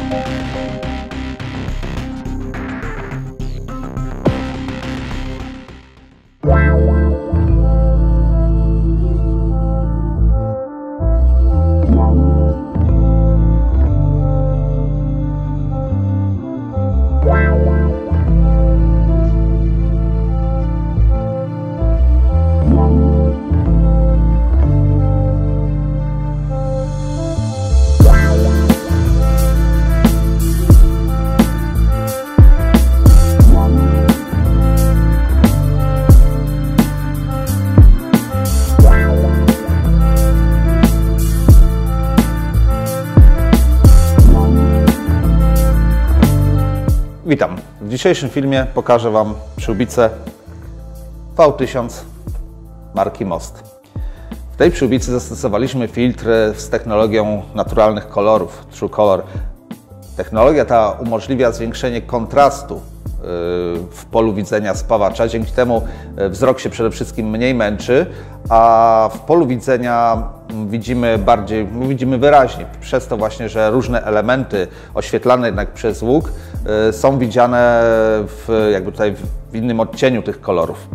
Witam. W dzisiejszym filmie pokażę Wam przyłbicę V1000 marki Most. W tej przyłbicy zastosowaliśmy filtr z technologią naturalnych kolorów True Color. Technologia ta umożliwia zwiększenie kontrastu w polu widzenia spawacza. Dzięki temu wzrok się przede wszystkim mniej męczy, a w polu widzenia widzimy wyraźnie. Przez to właśnie, że różne elementy oświetlane jednak przez łuk są widziane w innym odcieniu tych kolorów.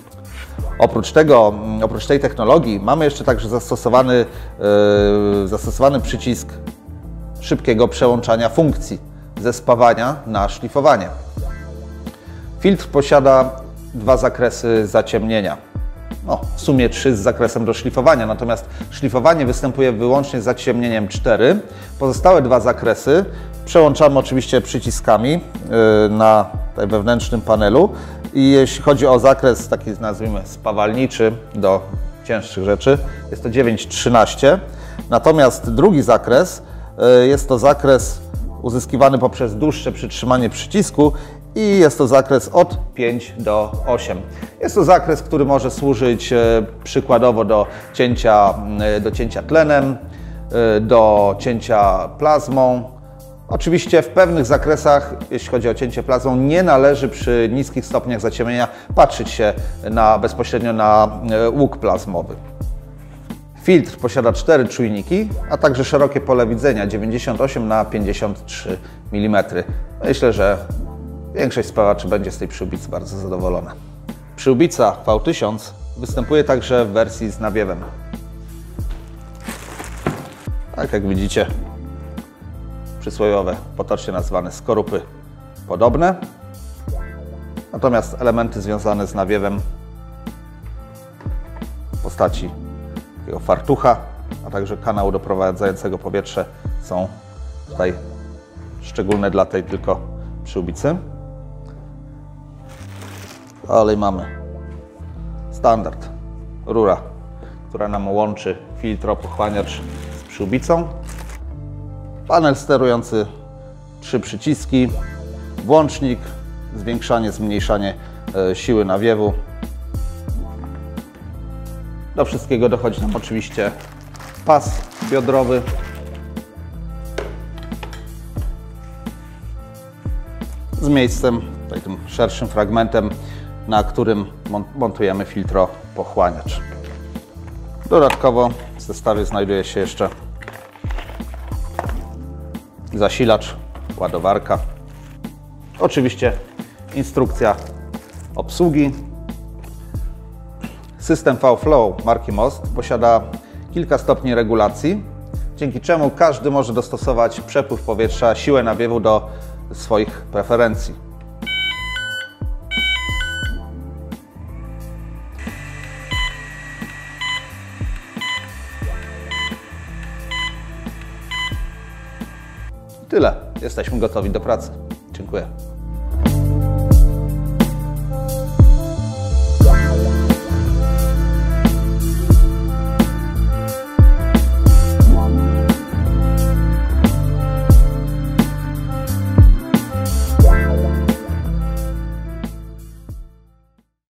Oprócz tej technologii mamy jeszcze także zastosowany przycisk szybkiego przełączania funkcji ze spawania na szlifowanie. Filtr posiada dwa zakresy zaciemnienia. W sumie 3 z zakresem do szlifowania, natomiast szlifowanie występuje wyłącznie z zaciemnieniem 4. Pozostałe 2 zakresy przełączamy oczywiście przyciskami na wewnętrznym panelu i jeśli chodzi o zakres taki, nazwijmy, spawalniczy do cięższych rzeczy, jest to 9-13. Natomiast drugi zakres jest to zakres uzyskiwany poprzez dłuższe przytrzymanie przycisku i jest to zakres od 5 do 8. Jest to zakres, który może służyć przykładowo do cięcia tlenem, do cięcia plazmą. Oczywiście w pewnych zakresach, jeśli chodzi o cięcie plazmą, nie należy przy niskich stopniach zaciemnienia patrzeć się bezpośrednio na łuk plazmowy. Filtr posiada 4 czujniki, a także szerokie pole widzenia 98 na 53 mm. Myślę, że większość spawaczy będzie z tej przyłbicy bardzo zadowolona. Przyłbica V1000 występuje także w wersji z nawiewem. Tak jak widzicie, przysłowiowe, potocznie nazwane skorupy podobne, natomiast elementy związane z nawiewem w postaci takiego fartucha, a także kanału doprowadzającego powietrze są tutaj szczególne dla tej tylko przyłbicy. Dalej mamy standard, rura, która nam łączy filtropochłaniacz z przyłbicą. Panel sterujący, 3 przyciski, włącznik, zwiększanie, zmniejszanie siły nawiewu. Do wszystkiego dochodzi nam oczywiście pas biodrowy. Z miejscem, tutaj tym szerszym fragmentem, na którym montujemy filtropochłaniacz. Dodatkowo w zestawie znajduje się jeszcze zasilacz, ładowarka. Oczywiście instrukcja obsługi. System V-Flow marki Most posiada kilka stopni regulacji, dzięki czemu każdy może dostosować przepływ powietrza, siłę nawiewu do swoich preferencji. Tyle. Jesteśmy gotowi do pracy. Dziękuję.